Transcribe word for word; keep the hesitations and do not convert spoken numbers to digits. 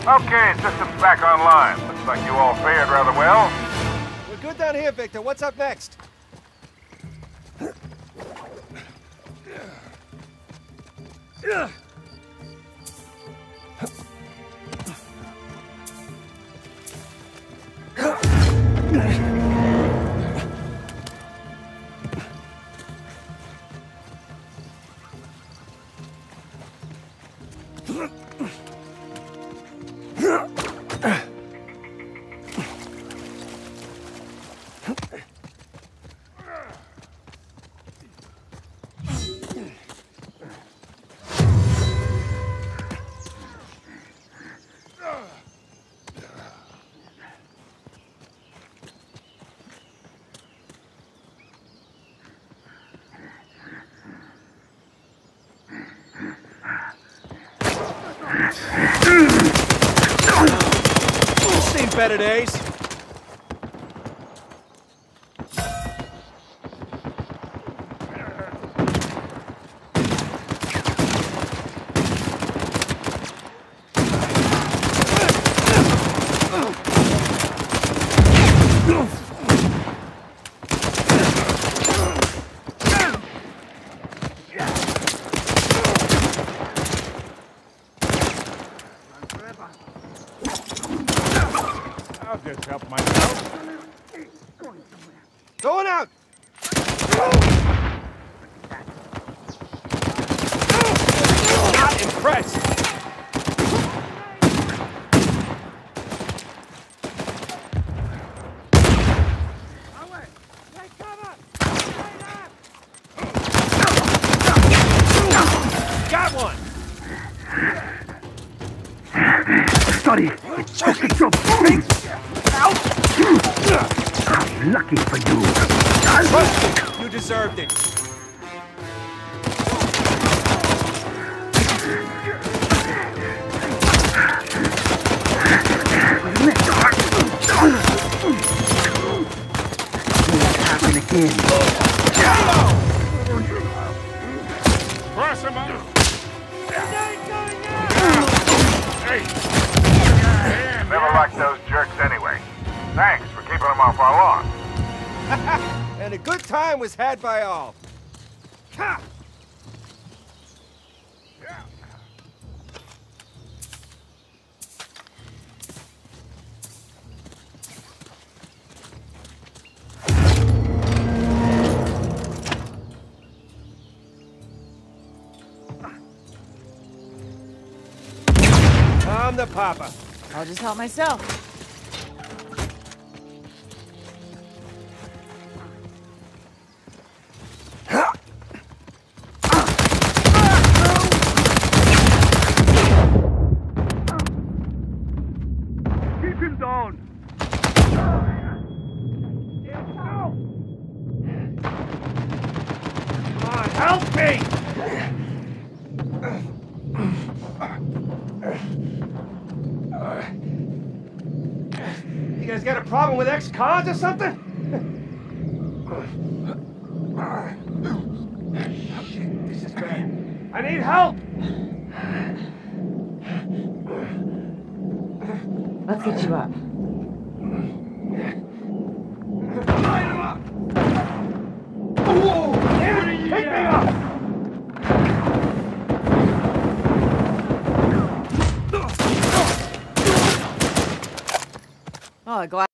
Okay, system's back online. Looks like you all fared rather well. We're good down here, Victor. What's up next? Seen better days. I'll just help myself. Going out! Not impressed! Got one! Study! It's just a job! Lucky for you! Trust me, you deserved it. Won't happen again. Cross him out. Hey! Never liked those jerks anyway. Thanks for keeping them off our lawn. And a good time was had by all. Ha! I'm the papa. I'll just help myself. Keep him down! Come on, help me! You guys got a problem with ex-cons or something? Shit, this is bad. I need help! Let's get you up. Line him up! Whoa! Damn it! Pick me up! Oh, glad.